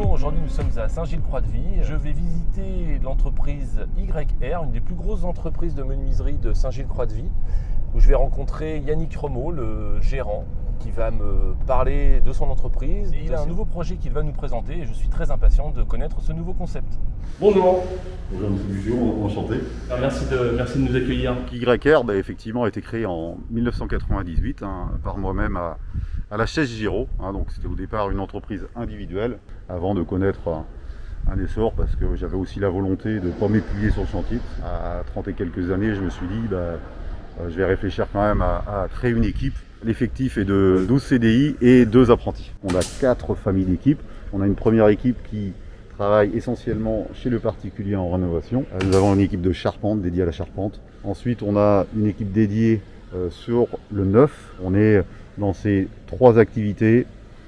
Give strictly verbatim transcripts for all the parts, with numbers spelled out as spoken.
Bonjour, aujourd'hui nous sommes à Saint-Gilles-Croix-de-Vie. Je vais visiter l'entreprise Y R, une des plus grosses entreprises de menuiserie de Saint-Gilles-Croix-de-Vie, où je vais rencontrer Yannick Remeau, le gérant, qui va me parler de son entreprise. Et il a un nouveau projet qu'il va nous présenter et je suis très impatient de connaître ce nouveau concept. Bonjour. Bonjour M. Bugeon, enchanté. Alors, merci, de, merci de nous accueillir. Y R bah, effectivement a été créé en mille neuf cent quatre-vingt-dix-huit hein, par moi-même à, à la Chaise Giraud. Hein, donc c'était au départ une entreprise individuelle avant de connaître un, un essor parce que j'avais aussi la volonté de ne pas m'épuiser sur le chantier. À trente et quelques années, je me suis dit bah, je vais réfléchir quand même à, à créer une équipe. L'effectif est de douze C D I et deux apprentis. On a quatre familles d'équipes. On a une première équipe qui travaille essentiellement chez le particulier en rénovation. Nous avons une équipe de charpente dédiée à la charpente. Ensuite, on a une équipe dédiée euh, sur le neuf. On est dans ces trois activités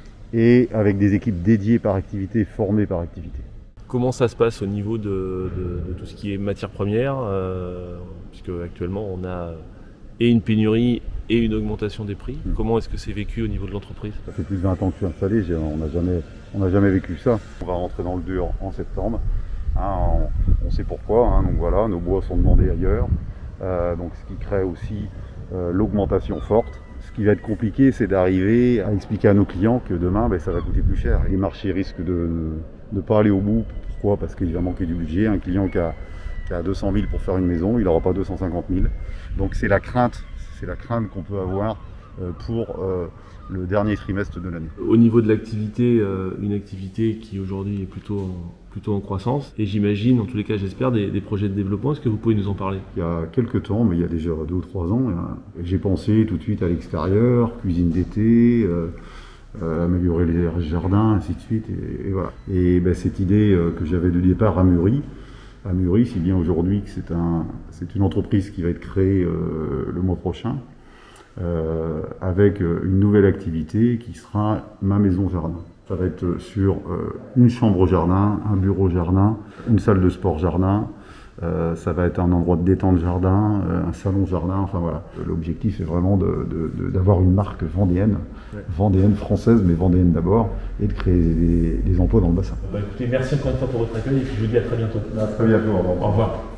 et avec des équipes dédiées par activité, formées par activité. Comment ça se passe au niveau de, de, de tout ce qui est matières premières euh, puisque actuellement on a et une pénurie et une augmentation des prix. Mmh. Comment est-ce que c'est vécu au niveau de l'entreprise? Ça fait plus de vingt ans que je suis installé, on n'a jamais, on n'a jamais vécu ça. On va rentrer dans le dur en septembre, hein, on, on sait pourquoi, hein, donc voilà, nos bois sont demandés ailleurs, euh, donc ce qui crée aussi euh, l'augmentation forte. Ce qui va être compliqué, c'est d'arriver à expliquer à nos clients que demain, ben, ça va coûter plus cher. Les marchés risquent de ne pas aller au bout. Pourquoi? Parce qu'il va manquer du budget. Un client qui a, qui a deux cent mille pour faire une maison, il n'aura pas deux cent cinquante mille. Donc c'est la crainte. C'est la crainte qu'on peut avoir pour le dernier trimestre de l'année. Au niveau de l'activité, une activité qui aujourd'hui est plutôt en, plutôt en croissance, et j'imagine, en tous les cas j'espère, des, des projets de développement. Est-ce que vous pouvez nous en parler? Il y a quelques temps, mais il y a déjà deux ou trois ans, j'ai pensé tout de suite à l'extérieur, cuisine d'été, euh, euh, améliorer les jardins, ainsi de suite, et, et voilà. Et ben, cette idée euh, que j'avais de départ a mûri. a mûri, si bien aujourd'hui que c'est un, c'est une entreprise qui va être créée euh, le mois prochain, euh, avec une nouvelle activité qui sera ma maison jardin. Ça va être sur euh, une chambre jardin, un bureau jardin, une salle de sport jardin, euh, ça va être un endroit de détente jardin, euh, un salon jardin, enfin voilà. L'objectif est vraiment de, de, de, d'avoir une marque vendéenne, ouais. vendéenne française, mais vendéenne d'abord, et de créer des, des emplois dans le bassin. Bah écoutez, merci encore une fois pour votre accueil et puis je vous dis à très bientôt. À très bientôt, au revoir. Au revoir.